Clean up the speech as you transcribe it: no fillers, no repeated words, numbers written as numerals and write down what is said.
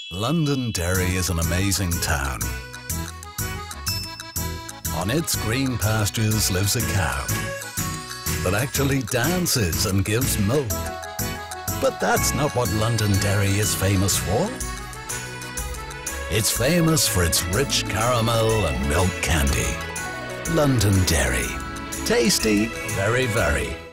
Londonderry is an amazing town. On its green pastures lives a cow that actually dances and gives milk. But that's not what Londonderry is famous for. It's famous for its rich caramel and milk candy. Londonderry. Tasty, very, very.